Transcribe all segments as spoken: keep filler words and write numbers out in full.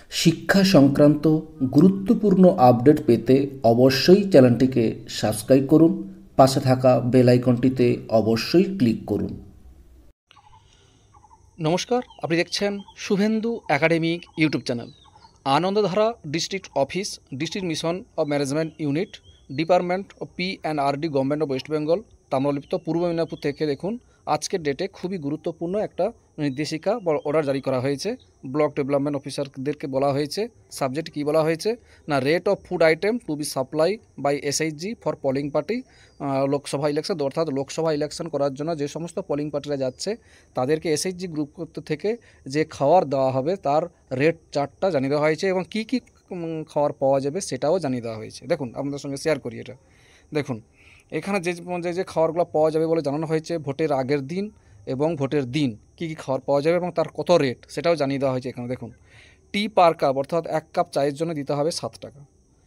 শিক্ষা সংক্রান্ত গুরুত্বপূর্ণ আপডেট পেতে অবশ্যই চ্যানেলটিকে সাবস্ক্রাইব করুন, পাশে থাকা বেল আইকনটিতে অবশ্যই ক্লিক করুন। নমস্কার, আপনি দেখছেন Shubhendu academic YouTube channel. Anandadhara district office, district mission of management unit, department of P and R D, government of West Bengal, Tamralipta Purba Medinipur থেকে দেখুন আজকের ডেটে খুবই গুরুত্বপূর্ণ একটা নির্দেশিকা বা অর্ডার জারি করা হয়েছে। ব্লক ডেভেলপমেন্ট অফিসারদেরকে বলা হয়েছে, সাবজেক্ট কী বলা হয়েছে না, rate of food item to be supply by SHG for polling party Lok Sabha election, অর্থাৎ লোকসভা ইলেকশন করার জন্য যে সমস্ত পোলিং পার্টিরা যাচ্ছে তাদেরকে এসএইচজি গ্রুপ থেকে যে খাবার দেওয়া হবে তার রেট চার্টটা জানিয়ে দেওয়া হয়েছে এবং কী কী খাবার পাওয়া যাবে সেটাও জানিয়ে দেওয়া হয়েছে। দেখুন আপনাদের সঙ্গে শেয়ার করি এটা। দেখুন এখানে যে যে যে খাবারগুলো পাওয়া যাবে বলে জানানো হয়েছে, ভোটের আগের দিন এবং ভোটের দিন কী কী খাবার পাওয়া যাবে এবং তার কত রেট সেটাও জানিয়ে দেওয়া হয়েছে এখানে। দেখুন, টি পার কাপ অর্থাৎ এক কাপ চায়ের জন্য দিতে হবে সাত টাকা।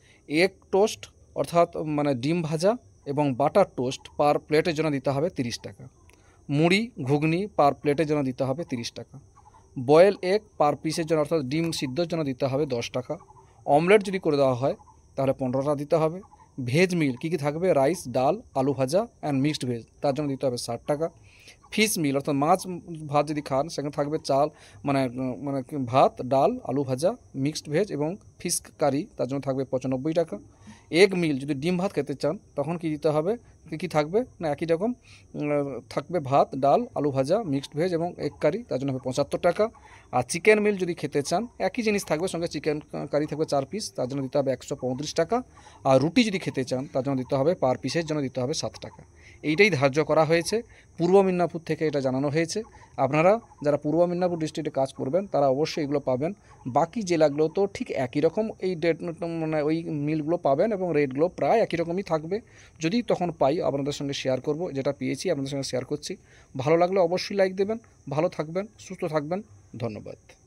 এগ টোস্ট অর্থাৎ মানে ডিম ভাজা এবং বাটার টোস্ট পার প্লেটের জন্য দিতে হবে তিরিশ টাকা। মুড়ি ঘুগনি পার প্লেটের জন্য দিতে হবে তিরিশ টাকা। বয়েল এগ পার পিসের জন্য অর্থাৎ ডিম সিদ্ধর জন্য দিতে হবে দশ টাকা। অমলেট যদি করে দেওয়া হয় তাহলে পনেরো টাকা দিতে হবে। ভেজ মিল কী কী থাকবে, রাইস, ডাল, আলু ভাজা অ্যান্ড মিক্সড ভেজ, তার জন্য দিতে হবে ষাট টাকা। ফিশ মিল অর্থাৎ মাছ ভাত যদি খান সেখানে থাকবে চাল মানে মানে ভাত, ডাল, আলু ভাজা, মিক্সড ভেজ এবং ফিশ কারি, তার জন্য থাকবে পঁচানব্বই টাকা। এগ মিল যদি ডিম ভাত খেতে চান তখন কি দিতে হবে, কী কী থাকবে না একই রকম থাকবে ভাত, ডাল, আলু ভাজা, মিক্সড ভেজ এবং এগ কারি, তার জন্য হবে পঁচাত্তর টাকা। আর চিকেন মিল যদি খেতে চান একই জিনিস থাকবে, সঙ্গে চিকেন কারি থাকবে চার পিস, তার জন্য দিতে হবে একশো পঁয়ত্রিশ টাকা। আর রুটি যদি খেতে চান তার জন্য দিতে হবে পার পিসের জন্য দিতে হবে সাত টাকা। এইটাই ধার্য করা হয়েছে, পূর্ব মেদিনীপুর থেকে এটা জানানো হয়েছে। আপনারা যারা পূর্ব মেদিনীপুর ডিস্ট্রিক্টে কাজ করবেন তারা অবশ্যই এগুলো পাবেন। বাকি জেলাগুলো তো ঠিক একই রকম এই ডেট মানে ওই মিলগুলো পাবেন এবং রেটগুলো প্রায় একই রকমই থাকবে। যদি তখন পাই আপনাদের সঙ্গে শেয়ার করব, যেটা পেয়েছি আপনাদের সঙ্গে শেয়ার করছি। ভালো লাগলে অবশ্যই লাইক দেবেন। ভালো থাকবেন, সুস্থ থাকবেন, ধন্যবাদ।